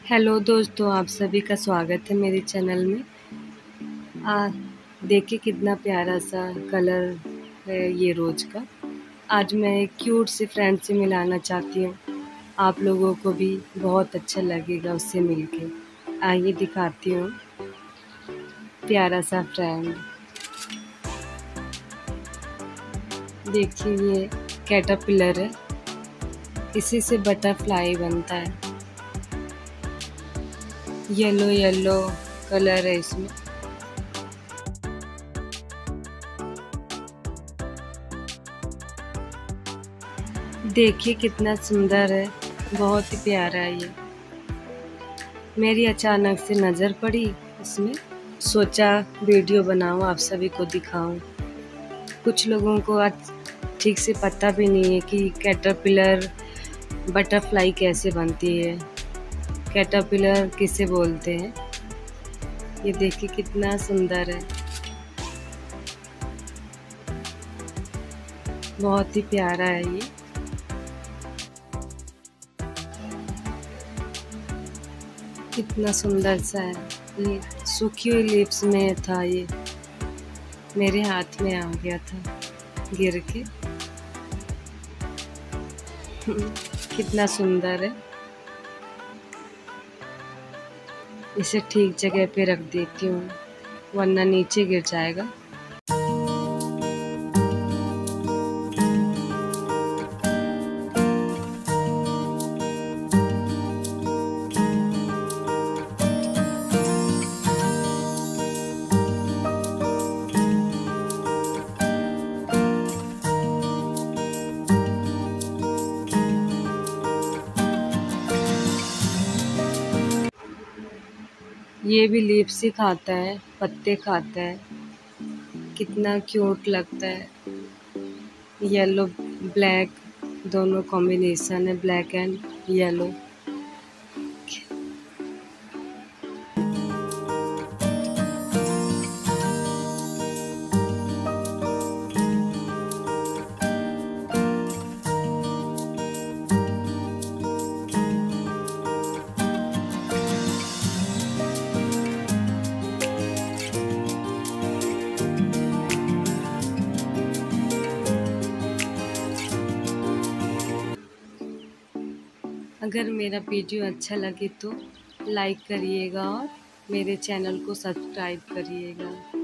Hello दोस्तों, आप सभी का स्वागत है मेरे चैनल में। आ देखिए कितना प्यारा सा कलर है ये रोज़ का। आज मैं एक क्यूट सी फ्रेंड से मिलाना चाहती हूँ। आप लोगों को भी बहुत अच्छा लगेगा उससे मिलके। आइए दिखाती हूँ प्यारा सा फ्रेंड। देखिए ये कैटरपिलर है, इसी से बटरफ्लाई बनता है। येलो येलो कलर है इसमें। देखिए कितना सुंदर है, बहुत ही प्यारा है ये। मेरी अचानक से नज़र पड़ी इसमें, सोचा वीडियो बनाऊं, आप सभी को दिखाऊं। कुछ लोगों को आज ठीक से पता भी नहीं है कि कैटरपिलर बटरफ्लाई कैसे बनती है, कैटरपिलर किसे बोलते हैं। ये देखिए कितना सुंदर है, बहुत ही प्यारा है ये। कितना सुंदर सा है ये। सूखी हुई लीव्स में था ये, मेरे हाथ में आ गया था गिर के। कितना सुंदर है। इसे ठीक जगह पे रख देती हूँ वरना नीचे गिर जाएगा। ये भी लीव्स ही खाता है, पत्ते खाता है। कितना क्यूट लगता है। येलो ब्लैक दोनों कॉम्बिनेशन है, ब्लैक एंड येलो। अगर मेरा वीडियो अच्छा लगे तो लाइक करिएगा और मेरे चैनल को सब्सक्राइब करिएगा।